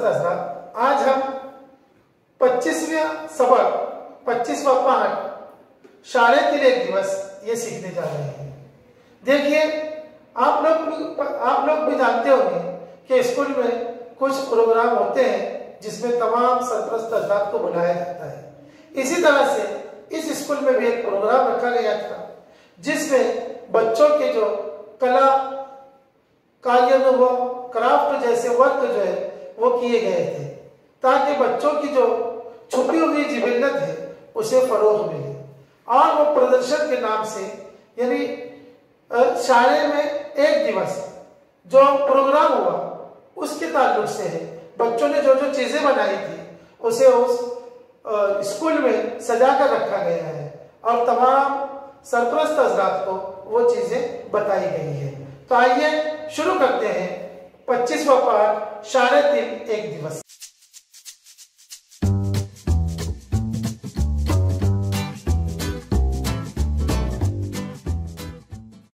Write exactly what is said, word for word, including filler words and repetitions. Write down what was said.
हजरात, आज हम पच्चीसवें सबक पच्चीसवां पाठ शाळेतील एक दिवस ये सीखने जा रहे हैं। देखिए, आप लोग भी आप लोग भी जानते होंगे कि स्कूल में कुछ प्रोग्राम होते हैं जिसमें तमाम सरपरस्त हजरात को बुलाया जाता है। इसी तरह से इस स्कूल में भी एक प्रोग्राम रखा गया था जिसमें बच्चों के जो कला कार्यानुभव क्राफ्ट जैसे वर्क जो है वो किए गए थे, ताकि बच्चों की जो छुपी हुई जिबिल्लत है उसे फरोग मिले। और वो प्रदर्शन के नाम से यानी शाळे में एक दिवस जो प्रोग्राम हुआ उसके ताल्लुक से है। बच्चों ने जो जो चीजें बनाई थी उसे उस स्कूल में सजा कर रखा गया है और तमाम सरपरस्त हजरात को वो चीजें बताई गई है। तो आइए शुरू करते हैं पच्चीसवां पाठ शाळेतील एक दिवस।